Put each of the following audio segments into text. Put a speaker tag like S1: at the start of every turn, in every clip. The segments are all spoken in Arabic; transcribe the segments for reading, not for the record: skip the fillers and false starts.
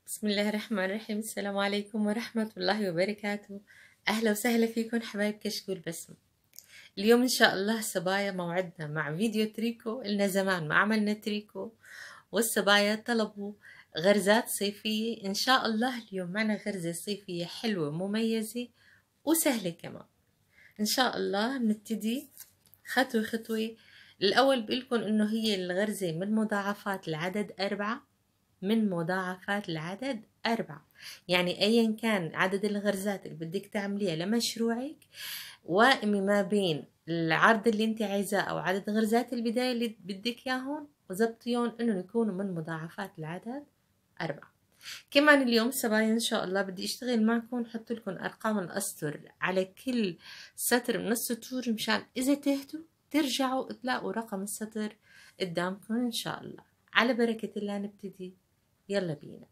S1: بسم الله الرحمن الرحيم. السلام عليكم ورحمة الله وبركاته. أهلا وسهلا فيكم حبايب كشكول بسمة. اليوم إن شاء الله صبايا موعدنا مع فيديو تريكو. إلنا زمان ما عملنا تريكو والصبايا طلبوا غرزات صيفية. إن شاء الله اليوم معنا غرزة صيفية حلوة مميزة وسهلة كمان. إن شاء الله بنبتدي خطوة خطوة. الأول بقولكم إنه هي الغرزة من مضاعفات العدد 4، من مضاعفات العدد 4. يعني أيا كان عدد الغرزات اللي بدك تعمليها لمشروعك، وائمي ما بين العرض اللي انت عايزاه أو عدد غرزات البداية اللي بدك ياهن وزبطيهم إنه يكونوا من مضاعفات العدد 4. كمان اليوم صبايا إن شاء الله بدي أشتغل معكم، حط لكم أرقام الأسطر على كل سطر من السطور مشان إذا تهتوا ترجعوا تلاقوا رقم السطر قدامكم إن شاء الله. على بركة الله نبتدي، يلا بينا.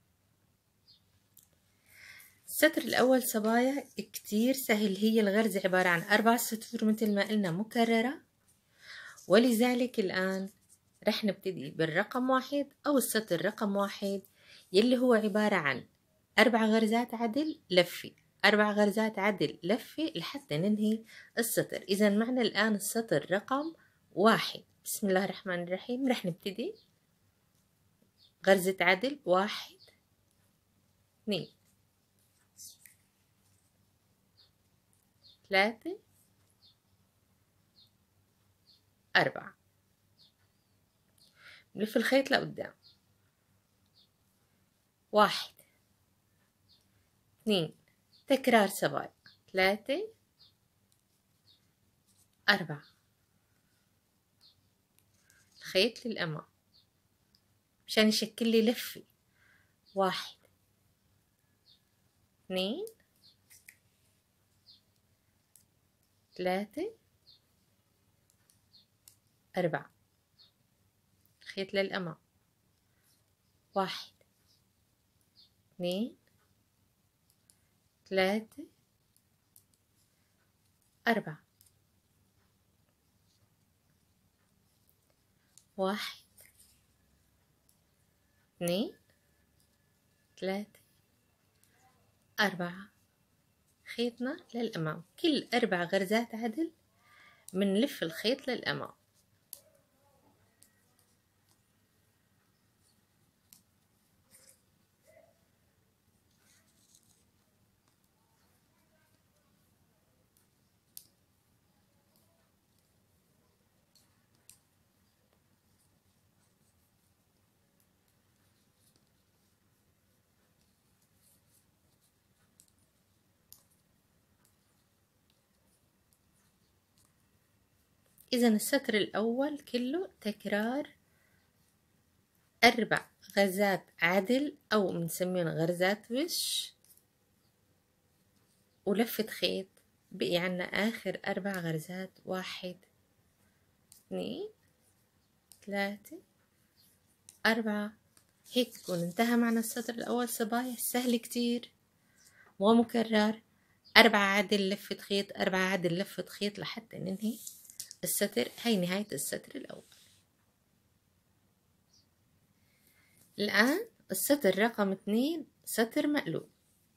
S1: السطر الأول صبايا كتير سهل. هي الغرزة عبارة عن 4 سطور مثل ما قلنا مكررة، ولذلك الآن رح نبتدي بالرقم 1 أو السطر رقم 1 يلي هو عبارة عن 4 غرزات عدل لفة، 4 غرزات عدل لفة لحتى ننهي السطر. إذا معنا الآن السطر رقم 1. بسم الله الرحمن الرحيم. رح نبتدي غرزة عدل 1 2 3 4. نلف الخيط لقدام. 1 2 تكرار صبايا 3 4. الخيط للأمام مشان يشكل لي لفة. 1 2 3 4. الخيط للأمام. 1 2 3 4. 1 2 3 4. خيطنا للأمام. كل 4 غرزات عدل منلف الخيط للأمام. إذا السطر الأول كله تكرار 4 غرزات عدل أو بنسميهم غرزات وش ولفة خيط. بقي عنا آخر 4 غرزات. 1 2 3 4. هيك بكون انتهى معنا السطر الأول صبايا. سهل كتير ومكرر. 4 عدل لفة خيط، 4 عدل لفة خيط لحتى ننهي السطر. هاي نهاية السطر الأول. الآن السطر رقم 2 سطر مقلوب.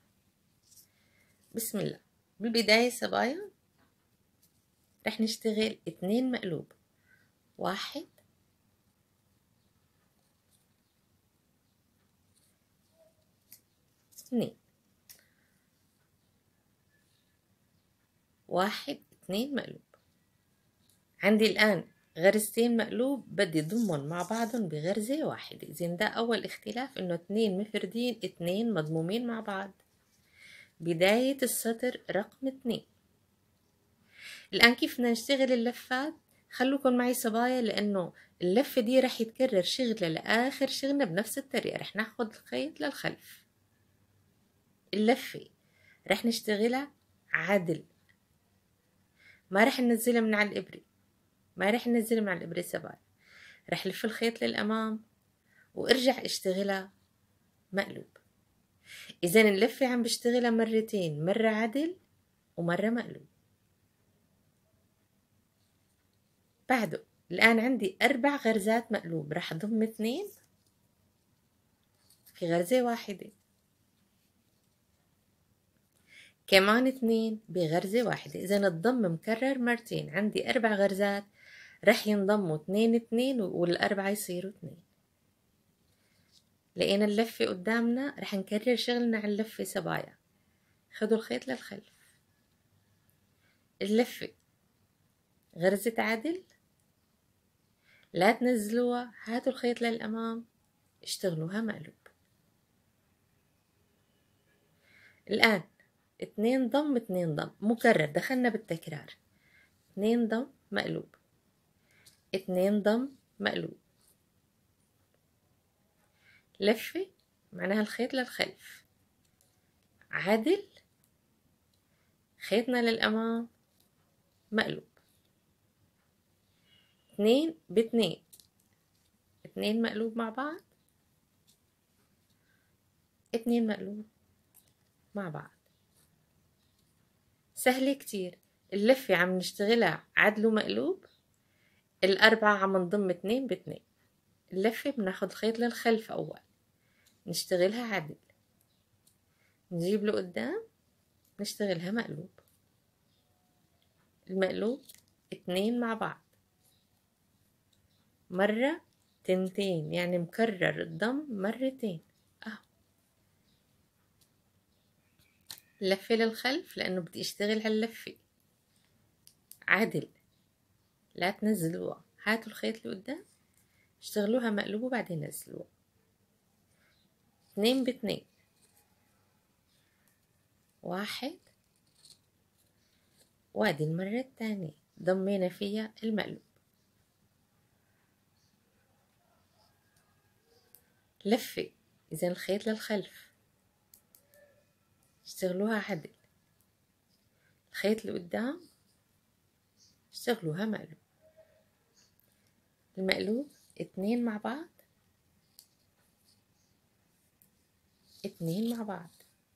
S1: بسم الله. بالبداية صبايا رح نشتغل 2 مقلوب. 1 2 1 2 مقلوب. عندي الآن غرزتين مقلوب بدي ضمهم مع بعضهم بغرزة واحدة. إذن ده أول اختلاف، إنه 2 مفردين 2 مضمومين مع بعض. بداية السطر رقم 2. الآن كيف بدنا نشتغل اللفات؟ خلوكم معي صبايا، لأنه اللفة دي رح يتكرر شغلة لآخر شغلنا بنفس الطريقة. رح ناخد الخيط للخلف. اللفة رح نشتغلها عدل، ما رح ننزلها من على الإبرة، ما رح ننزلها من على الإبرة صبايا. رح لف الخيط للأمام وارجع اشتغلها مقلوب. إذن اللفة عم بشتغلها مرتين، مرة عدل ومرة مقلوب. بعده الآن عندي 4 غرزات مقلوب. رح أضم 2 في غرزة واحدة، كمان 2 بغرزة واحدة. إذا الضم مكرر مرتين، عندي 4 غرزات رح ينضموا 2 2 والأربعة يصيروا 2. لقينا اللفة قدامنا، رح نكرر شغلنا على اللفة سبايا. خدوا الخيط للخلف، اللفة غرزة عدل، لا تنزلوها، هاتوا الخيط للأمام، اشتغلوها مقلوب. الآن 2 ضم 2 ضم مكرر، دخلنا بالتكرار. 2 ضم مقلوب، 2 ضم مقلوب، لفة معناها الخيط للخلف، عدل، خيطنا للأمام، مقلوب. 2 ب2، 2 مقلوب مع بعض، 2 مقلوب مع بعض. سهلة كتير. اللفة عم نشتغلها عدل ومقلوب، الأربعة عم نضم 2 ب2. اللفة بناخد الخيط للخلف أول، نشتغلها عدل، نجيب لقدام، نشتغلها مقلوب. المقلوب 2 مع بعض، مرة تنتين، يعني مكرر الضم مرتين. لفة للخلف لأنه بدي أشتغل هاللفة عدل، لا تنزلوها، هاتوا الخيط لقدام، اشتغلوها مقلوب وبعدين نزلوها. 2 ب2، 1، وادي المرة الثانية ضمينا فيها المقلوب. لفة، إذا الخيط للخلف، اشتغلوها عدل، الخيط لقدام، اشتغلوها مقلوب. المقلوب 2 مع بعض، 2 مع بعض،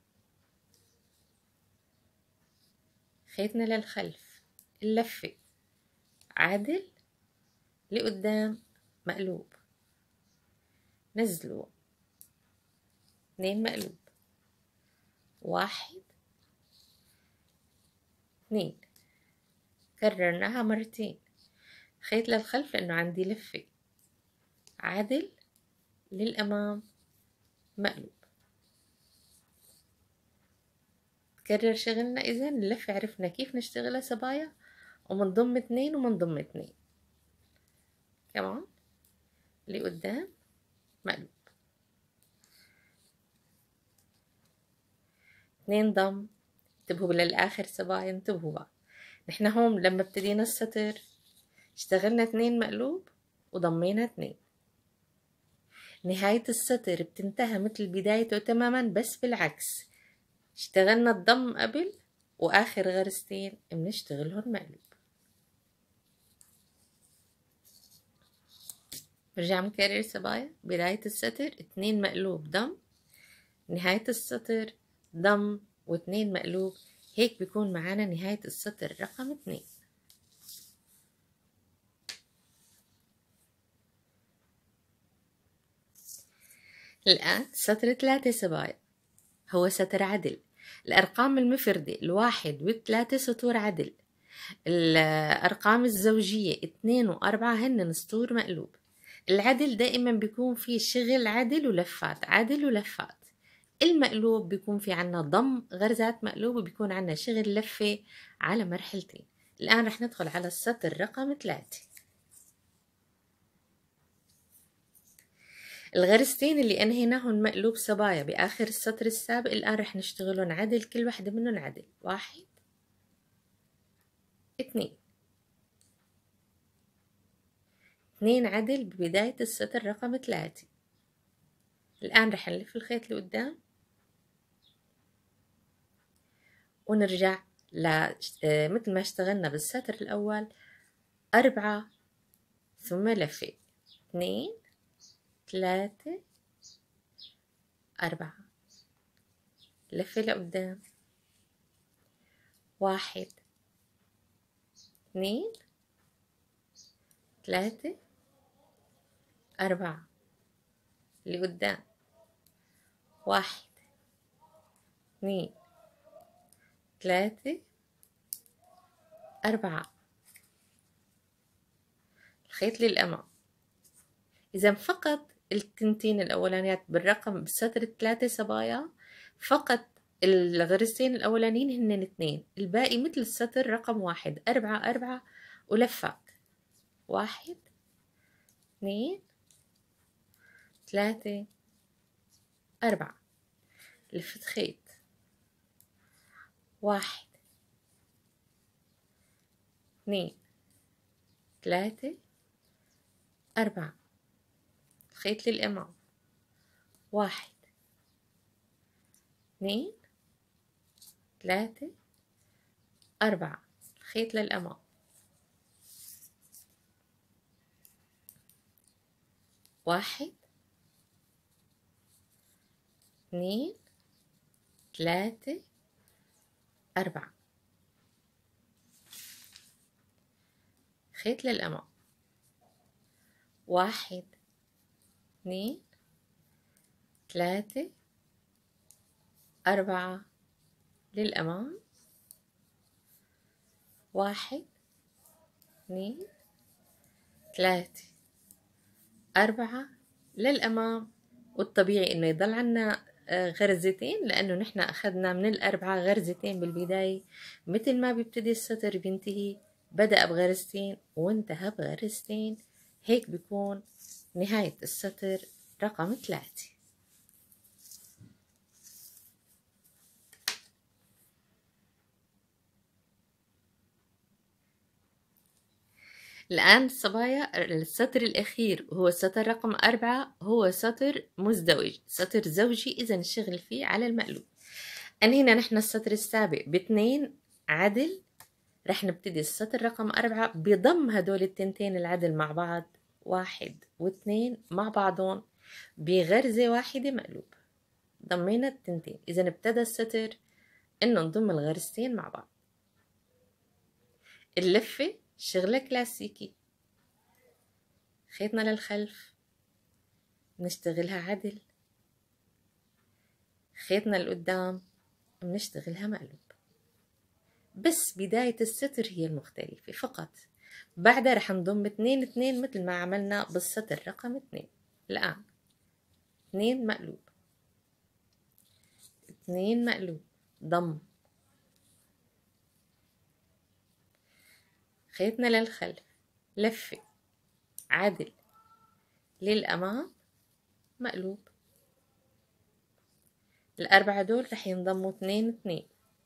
S1: خيطنا للخلف، اللفة عدل، لقدام مقلوب، نزلوا، 2 مقلوب، 1، 2، كررناها مرتين. خيط للخلف لأنه عندي لفة عدل، للأمام مقلوب. تكرر شغلنا. إذا اللفة عرفنا كيف نشتغلها سبايا، ومنضم 2 ومنضم 2 كمان لقدام مقلوب. 2 ضم. انتبهوا للآخر سبايا، انتبهوا بقى. نحن هون لما ابتدينا السطر اشتغلنا 2 مقلوب وضمينا 2. نهاية السطر بتنتهى مثل بدايته تماما، بس بالعكس، اشتغلنا الضم قبل وآخر غرزتين بنشتغلهم مقلوب. برجع مكرر سبايا. بداية السطر 2 مقلوب ضم، نهاية السطر ضم و2 مقلوب. هيك بيكون معانا نهاية السطر رقم 2. الآن سطر 3 سبايا هو سطر عدل. الأرقام المفردة 1 و3 سطور عدل. الأرقام الزوجية 2 و4 هن سطور مقلوب. العدل دائما بيكون فيه شغل عدل ولفات، عدل ولفات. المقلوب بيكون في عنا ضم غرزات مقلوب، وبيكون عنا شغل لفة على مرحلتين. الآن رح ندخل على السطر رقم 3. الغرزتين اللي أنهيناهن مقلوب سبايا بآخر السطر السابق، الآن رح نشتغلون عدل، كل واحدة منهم عدل. 1، 2، 2 عدل ببداية السطر رقم 3. الآن رح نلف الخيط لقدام ونرجع مثل ما اشتغلنا بالسطر الأول، 4 ثم لفة، 2، 3، 4، لفة لقدام، 1، 2، 3، 4 لقدام، 1 2 3 4. الخيط للأمام. إذا فقط التنتين الأولانيات بالرقم بالسطر 3 صبايا، فقط الغرزتين الأولانيين هن 2، الباقي مثل السطر رقم 1 4 4 ولفات 1 2 3 4. لفت خيط 1 2 3 4. الخيط للأمام 1 2 3 4. الخيط للأمام 1 2 3 4. خيط للأمام 1 2 3 4. للأمام 1 2 3 4 للأمام. والطبيعي إنه يضل عنا غرزتين، لأنه نحن أخذنا من الأربعة غرزتين بالبداية. مثل ما بيبتدي السطر بينتهي، بدأ بغرزتين وانتهى بغرزتين، هيك بيكون نهاية السطر رقم 3. الآن صبايا السطر الأخير هو السطر رقم 4، هو سطر مزدوج، سطر زوجي، إذا الشغل فيه على المقلوب. أنهينا نحن السطر السابق ب2 عدل، رح نبتدي السطر رقم 4 بضم هدول التنتين العدل مع بعض، 1 و2 مع بعضهم بغرزة واحدة مقلوب. ضمينا التنتين، إذا ابتدى السطر إنه نضم الغرزتين مع بعض. اللفة شغلة كلاسيكي، خيطنا للخلف بنشتغلها عدل، خيطنا لقدام بنشتغلها مقلوب. بس بداية السطر هي المختلفة فقط، بعدها رح نضم 2 2 مثل ما عملنا بالسطر رقم 2. الآن 2 مقلوب 2 مقلوب، ضم، خيطنا للخلف، لفة عدل للأمام مقلوب. الأربعة دول رح ينضموا 2 2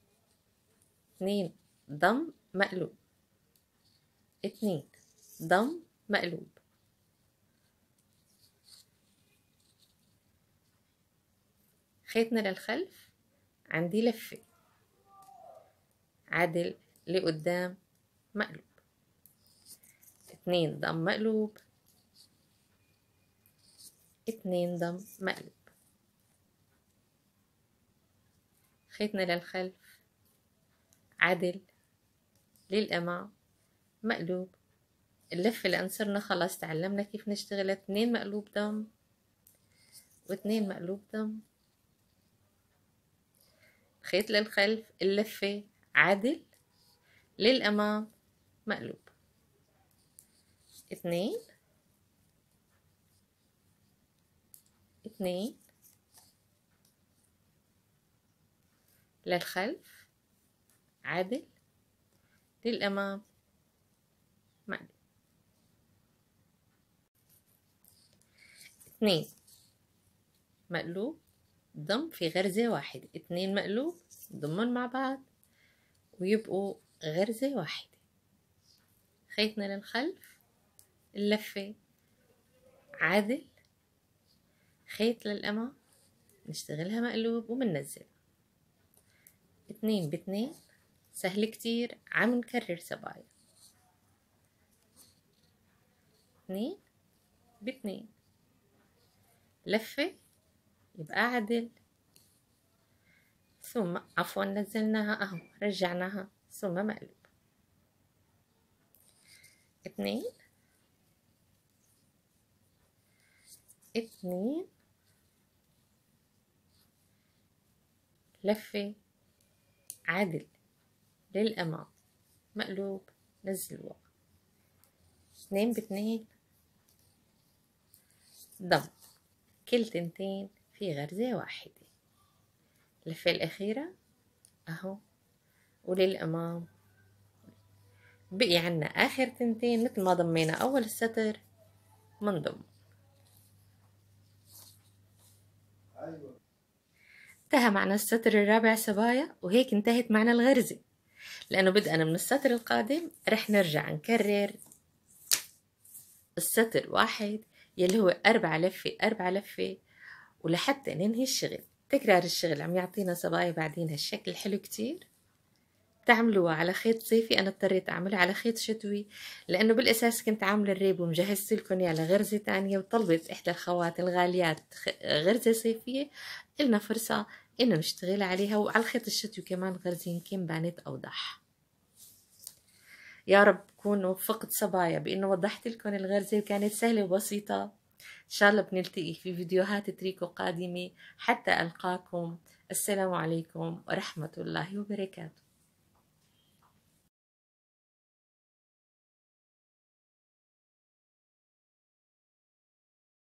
S1: 2 ضم مقلوب 2 ضم مقلوب. خيطنا للخلف، عندي لفة عدل لقدام مقلوب، 2 ضم مقلوب 2 ضم مقلوب. خيطنا للخلف، عدل للأمام مقلوب. اللفة اللي انصرنا خلاص تعلمنا كيف نشتغل 2 مقلوب ضم و2 مقلوب ضم. خيط للخلف، اللفة عدل للأمام مقلوب، 2 2 للخلف، عدل للأمام مقلوب، 2 مقلوب ضم في غرزة واحدة، 2 مقلوب ضمن مع بعض ويبقوا غرزة واحدة. خيطنا للخلف، اللفة عدل، خيط للأمام نشتغلها مقلوب وبننزل. 2 ب2 سهل كتير، عم نكرر سبايا. 2 ب2 لفة يبقى عدل، ثم عفوا نزلناها اهو رجعناها ثم مقلوب. 2 2 لفة عدل للأمام، مقلوب، نزل ورا، 2 ب2 ضم، كل تنتين في غرزة واحدة. اللفة الأخيرة أهو، وللأمام بقي عنا آخر تنتين مثل ما ضمينا أول السطر منضم. انتهى معنا السطر الرابع صبايا، وهيك انتهت معنا الغرزة. لأنه بدأنا من السطر القادم رح نرجع نكرر السطر واحد يلي هو 4 لفة 4 لفة، ولحتى ننهي الشغل. تكرار الشغل عم يعطينا صبايا بعدين هالشكل الحلو كتير. تعملوها على خيط صيفي، أنا اضطريت أعملها على خيط شتوي لأنه بالأساس كنت عاملة الريب ومجهزت لكم إياه على غرزة تانية، وطلبت إحدى الخوات الغاليات غرزة صيفية، إلنا فرصة إنه نشتغل عليها. وعلى الخيط الشتوي كمان غرزة يمكن بانت أوضح. يا رب كون وفقت صبايا بإنه وضحت لكم الغرزة وكانت سهلة وبسيطة. إن شاء الله بنلتقي في فيديوهات تريكو قادمة. حتى ألقاكم، السلام عليكم ورحمة الله وبركاته.